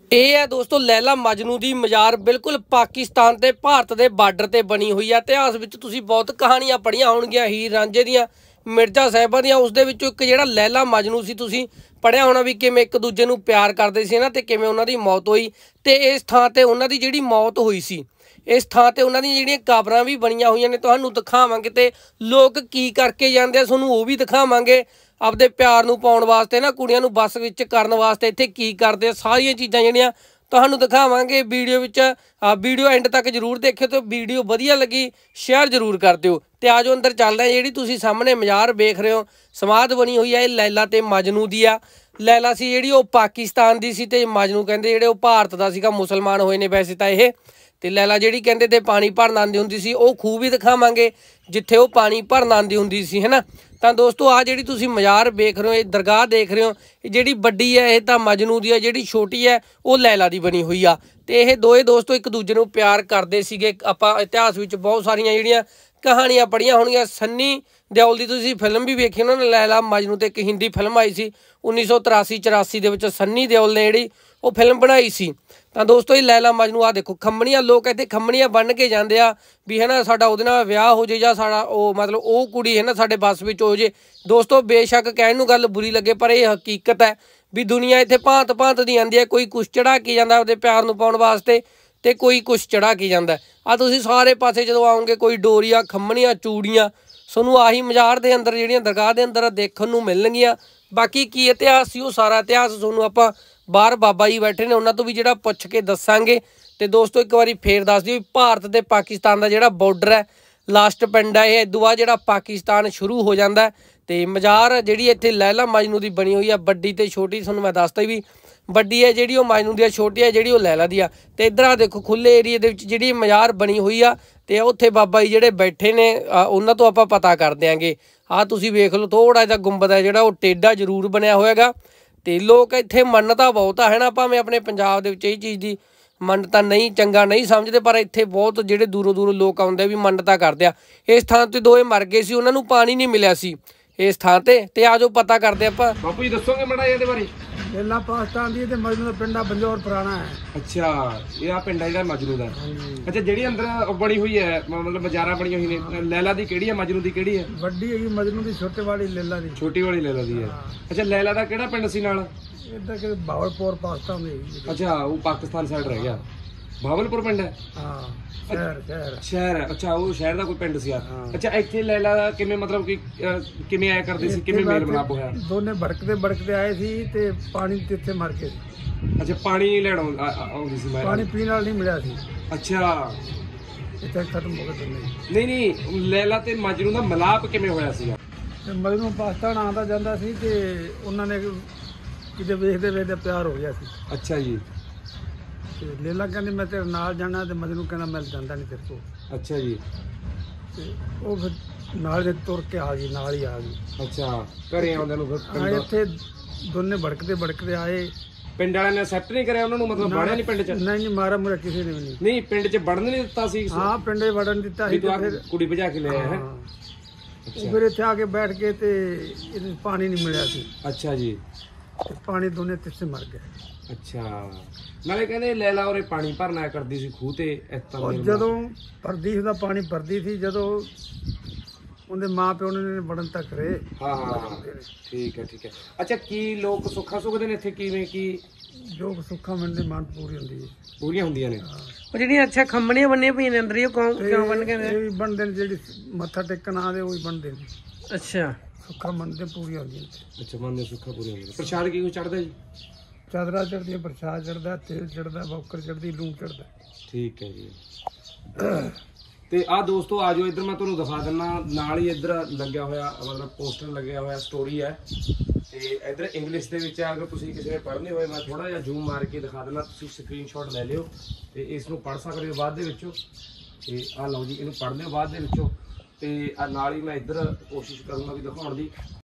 ਇਹ ਹੈ ਦੋਸਤੋ ਲैला मजनू ਦੀ ਮਜ਼ਾਰ ਬਿਲਕੁਲ ਪਾਕਿਸਤਾਨ ਤੇ ਭਾਰਤ ਦੇ ਬਾਰਡਰ ਤੇ ਬਣੀ ਹੋਈ ਹੈ। ਇਤਿਹਾਸ ਵਿੱਚ ਤੁਸੀਂ ਬਹੁਤ ਕਹਾਣੀਆਂ ਪੜ੍ਹੀਆਂ ਹੋਣਗੀਆਂ ਹੀਰ ਰਾਂਝੇ ਦੀਆਂ, ਮਿਰਜ਼ਾ ਸਾਹਿਬਾਂ ਦੀਆਂ। ਉਸ ਦੇ ਵਿੱਚੋਂ ਇੱਕ ਜਿਹੜਾ लैला मजनू ਸੀ ਤੁਸੀਂ ਪੜ੍ਹਿਆ ਹੋਣਾ ਵੀ ਕਿਵੇਂ ਇੱਕ ਦੂਜੇ ਨੂੰ ਪਿਆਰ ਕਰਦੇ ਸੀ ਨਾ ਤੇ ਕਿਵੇਂ ਉਹਨਾਂ ਦੀ ਮੌਤ ਹੋਈ। ਤੇ ਇਸ ਥਾਂ ਤੇ ਉਹਨਾਂ ਦੀ ਜਿਹੜੀ ਮੌਤ ਹੋਈ ਸੀ इस थां ते उन्हां दी जिहड़ियां कबरां भी बणियां होईयां ने तुहानूं दिखावांगे ते लोग की करके जांदे आ तुहानूं ओह भी दिखावांगे। आपदे प्यार नूं पाउण वास्ते ना कुड़ियां नूं बस विच करन वास्ते इत्थे की करदे आ सारियां चीज़ां जिहड़ियां तुहानूं दिखावांगे वीडियो विच। वीडियो एंड तक जरूर देखियो तो वीडियो वधिया लगी शेयर जरूर कर दिओ। ते आजो अंदर चलदे आ। जिहड़ी तुसीं सामने मज़ार वेख रहे हो समाध बनी हुई है लैला ते मजनू दी आ। लैला सी जिहड़ी ओह पाकिस्तान दी सी ते मजनू कहंदे जिहड़े ओह भारत दा सीगा, मुसलमान होए ने वैसे तां इह। ਤੇ लैला ਜਿਹੜੀ ਕਹਿੰਦੇ ਤੇ ਪਾਣੀ ਭਰਨ ਆਉਂਦੀ ਹੁੰਦੀ ਸੀ ਉਹ ਖੂਹ ਵੀ ਦਿਖਾਵਾਂਗੇ ਜਿੱਥੇ ਉਹ ਪਾਣੀ ਭਰਨ ਆਉਂਦੀ ਹੁੰਦੀ ਸੀ, ਹੈ ਨਾ। ਤਾਂ ਦੋਸਤੋ ਆ ਜਿਹੜੀ ਤੁਸੀਂ ਮਜ਼ਾਰ ਵੇਖ ਰਹੇ ਹੋ, ਇਹ ਦਰਗਾਹ ਦੇਖ ਰਹੇ ਹੋ, ਇਹ ਜਿਹੜੀ ਵੱਡੀ ਹੈ ਇਹ ਤਾਂ ਮਜਨੂ ਦੀ ਹੈ, ਜਿਹੜੀ ਛੋਟੀ ਹੈ ਉਹ लैला ਦੀ ਬਣੀ ਹੋਈ ਆ। ਤੇ ਇਹ ਦੋਏ ਦੋਸਤੋ ਇੱਕ ਦੂਜੇ ਨੂੰ ਪਿਆਰ ਕਰਦੇ ਸੀਗੇ। ਆਪਾਂ ਇਤਿਹਾਸ ਵਿੱਚ ਬਹੁਤ ਸਾਰੀਆਂ ਜਿਹੜੀਆਂ ਕਹਾਣੀਆਂ ਪੜ੍ਹੀਆਂ ਹੋਣਗੀਆਂ। ਸन्नी ਦਿਓਲ ਦੀ ਤੁਸੀਂ ਫਿਲਮ ਵੀ ਵੇਖੀ ਉਹਨਾਂ ਨੇ लैला मजनू ਤੇ ਇੱਕ ਹਿੰਦੀ ਫਿਲਮ ਆਈ ਸੀ 1983-84 ਦੇ ਵਿੱਚ सन्नी ਦਿਓਲ ਨੇ ਜਿਹੜੀ ਉਹ ਫਿਲਮ ਬਣਾਈ ਸੀ। ਤਾਂ ਦੋਸਤੋ ਇਹ लैला मजनू ਆ देखो खम्मणियां लोग ਇੱਥੇ खम्मणियां बन के ਜਾਂਦੇ ਆ ਵੀ है ना ਸਾਡਾ ਉਹਦੇ ਨਾਲ ਵਿਆਹ ਹੋ ਜੇ ਜਾਂ ਸਾਡਾ ਉਹ ਮਤਲਬ ਉਹ ਕੁੜੀ है ना ਸਾਡੇ ਬਸ ਵਿੱਚ ਹੋ ਜੇ। ਦੋਸਤੋ ਬੇਸ਼ੱਕ ਕਹਿਣ ਨੂੰ ਗੱਲ ਬੁਰੀ ਲੱਗੇ ਪਰ ਇਹ ਹਕੀਕਤ ਹੈ ਵੀ ਦੁਨੀਆ ਇੱਥੇ ਭਾਂਤ ਭਾਂਤ ਦੀ ਆਉਂਦੀ ਹੈ। ਕੋਈ ਕੁਛ ਚੜਾ ਕੇ ਜਾਂਦਾ ਉਹਦੇ ਪਿਆਰ ਨੂੰ ਪਾਉਣ ਵਾਸਤੇ ਤੇ ਕੋਈ ਕੁਛ ਚੜਾ ਕੇ ਜਾਂਦਾ। ਆ ਤੁਸੀਂ ਸਾਰੇ ਪਾਸੇ ਜਦੋਂ ਆਓਗੇ ਕੋਈ ਡੋਰੀਆਂ, ਖੰਮਣੀਆਂ, ਚੂੜੀਆਂ ਤੁਹਾਨੂੰ ਆਹੀ ਮਜ਼ਾਰ ਦੇ ਅੰਦਰ ਜਿਹੜੀਆਂ ਦਰਗਾਹ ਦੇ ਅੰਦਰ ਦੇਖਣ ਨੂੰ ਮਿਲਣਗੀਆਂ। ਬਾਕੀ ਕੀ ਇਤਿਹਾਸ ਸੀ ਉਹ ਸਾਰਾ ਇਤਿਹਾਸ ਤੁਹਾਨੂੰ ਆਪਾਂ ਬਾਹਰ ਬਾਬਾ ਜੀ बैठे ने उन्होंने तो भी जिहड़ा पुछ के दसांगे। तो दोस्तों एक बारी फिर दस दिओ भारत ते पाकिस्तान का जिहड़ा बॉर्डर है लास्ट पिंड है, इस तो बाद जिहड़ा पाकिस्तान शुरू हो जाता है। तो मज़ार जिहड़ी इत्थे लैला मजनू की बनी हुई है बड्डी ते छोटी, तुहानूं मैं दसता भी वड्डी है जिहड़ी ओह मजनू दी, छोटी है जिहड़ी ओह लैला दी आ। ते इधर आ देखो खुले एरिए दे विच जिहड़ी मज़ार बनी हुई आ ते उत्थे बाबा जी जिहड़े बैठे ने उन्हां तो आपां पता कर देंगे। आ तुसीं वेख लो थोड़ा जिहा गुंबद है जिहड़ा ओह टेढ़ा जरूर बनया होएगा। तो लोग इत्थे मन्नता बहुत है ना, भावें अपने पंजाब दे विच इह चीज़ दी मन्नता नहीं चंगा नहीं समझते पर इत्थे बहुत जिहड़े दूरों दूरों लोग आउंदे भी मन्नता करदे आ। इस थां ते दोए मर गए सी, उन्हां नूं पानी नहीं मिलिया सी इस थां ते। आजो पता करदे आपां। बापू जी दसोगे माड़ा इहदे बारे? लैला पाकिस्तान दी ते मजनू दा पिंड बंजौर पुराना है। अच्छा ये आ पिंड है जिहड़ा मजनू दा। अच्छा जेहड़ी अंदर बनी हुई है मतलब मजारा बनी हुई ने लैला दी केड़ी है, मजनू दी केड़ी है? वड्डी है मजनू दी, छोटे वाली लैला दी। छोटी वाली लैला दी है। अच्छा लैला दा केड़ा पिंड सी नाल? इधर के भावलपुर पाकिस्तान दी। अच्छा वो पाकिस्तान साइड रह गया, भावलपुर पिंड है। हां शहर है। अच्छा वो शहर दा कोई पिंड सी। अच्छा इत्थे लैला किवें मतलब कि किवें आया करदी सी, किवें मेल मिलाप होया? दोने भड़कदे आए सी ते पानी ते इत्थे मर गए। अच्छा पानी लैण आउंदी सी, पानी पीने वाला नहीं मिलिया सी। अच्छा इत्थे खत्म हो गए दोने। नहीं लैला ते मजनू दा मिलाप किवें होया सी? मजनू पाकिस्तान आंदा जांदा सी ते उन्हां ने किते वेखदे वेखदे प्यार हो गया सी। अच्छा जी। लैला कहंदी मैं तेरे नाल जाना ते मजनू कहंदा मैं जांदा नहीं तेरे को। अच्छा जी। ते ओ फिर नाल दे तुर के आ गई, नाल ही आ गई। अच्छा घरे आउंदे नु फिर इत्थे दोने भड़कदे आए। पिंड वाले ने एक्सेप्ट नहीं करे उन्होंने, मतलब बाड़िया नहीं पिंड च? नहीं मारा मुरा किसी ने भी नहीं पिंड च बढ़न नहीं दिता सी? हां पिंड वड़न दिता ही। फिर कुड़ी भजा के ले आए हैं। फिर इत्थे आके बैठ के ते पानी नहीं मिलिया सी। अच्छा जी। पानी दोने तिस्से मर गए। अच्छा नाले कहंदे लैला औरे पानी भरना करदी सी खूह ते ਜਦੋਂ ਭਰਦੀ ਸੀ ਦਾ ਪਾਣੀ ਭਰਦੀ ਸੀ ਜਦੋਂ ਉਹਦੇ ਮਾਂ ਪਿਓ ਨੇ ਬੜਨ ਤੱਕ ਰਹੇ। ਹਾਂ ਠੀਕ ਹੈ। ਅੱਛਾ ਕੀ ਲੋਕ ਸੁੱਖਾ ਸੁਖਦੇ ਨੇ ਇੱਥੇ ਕਿਵੇਂ ਕੀ? ਜੋ ਸੁੱਖਾ ਮੰਨ ਦੀ ਮੰਨ ਪੂਰੀ ਹੁੰਦੀ ਹੈ, ਪੂਰੀਆਂ ਹੁੰਦੀਆਂ ਨੇ। ਉਹ ਜਿਹੜੀਆਂ ਅੱਛਾ ਖੰਮਣੀਆਂ ਬੰਨੀਆਂ ਪਈਆਂ ਨੇ ਅੰਦਰ, ਇਹ ਕਿਉਂ ਬਣ ਕੇ ਨੇ? ਇਹ ਵੀ ਬਣਦੇ ਨੇ ਜਿਹੜੀ ਮੱਥਾ ਟੇਕਣ ਆਦੇ ਉਹ ਵੀ ਬਣਦੇ ਨੇ। ਅੱਛਾ ਸੁੱਖਾ ਮੰਨਦੇ ਪੂਰੀ ਹੁੰਦੀ ਹੈ। ਅੱਛਾ ਮੰਨਦੇ ਸੁੱਖਾ ਪੂਰੀ ਹੁੰਦੀ। ਪ੍ਰਸ਼ਾਦ ਕੀ ਚੜਦਾ ਜੀ? ਚਾਦਰਾ ਚੜਦੀ, ਪ੍ਰਸ਼ਾਦ ਚੜਦਾ, ਤੇਲ ਚੜਦਾ, ਬੌਕਰ ਚੜਦੀ, ਲੂਣ ਚੜਦਾ। ਠੀਕ ਹੈ ਜੀ। ਤੇ ਆ ਦੋਸਤੋ ਆ ਜਾਓ ਇੱਧਰ ਮੈਂ ਤੁਹਾਨੂੰ ਦਿਖਾ ਦਿੰਦਾ ਨਾਲ ਹੀ ਇੱਧਰ ਲੱਗਿਆ ਹੋਇਆ ਮਤਲਬ ਪੋਸਟਰ ਲੱਗਿਆ ਹੋਇਆ ਸਟੋਰੀ ਹੈ ਤੇ ਇੱਧਰ ਇੰਗਲਿਸ਼ ਦੇ ਵਿੱਚ ਅਗਰ ਤੁਸੀਂ ਕਿਸੇ ਨੇ ਪੜ੍ਹਨੇ ਹੋਏ ਮੈਂ ਥੋੜਾ ਜਿਹਾ ਜ਼ੂਮ ਮਾਰ ਕੇ ਦਿਖਾ ਦਿੰਦਾ, ਤੁਸੀਂ ਸਕਰੀਨਸ਼ਾਟ ਲੈ ਲਿਓ ਤੇ ਇਸ ਨੂੰ ਪੜ੍ਹ ਸਕਦੇ ਹੋ ਬਾਅਦ ਦੇ ਵਿੱਚੋਂ। ਤੇ ਆ ਲਓ ਜੀ ਇਹਨੂੰ ਪੜ੍ਹ ਲਿਓ ਬਾਅਦ ਦੇ ਵਿੱਚੋਂ। ਤੇ ਨਾਲ ਹੀ ਮੈਂ ਇੱਧਰ ਕੋਸ਼ਿਸ਼ ਕਰੂੰਗਾ ਵੀ ਦਿਖਾਉਣ ਦੀ।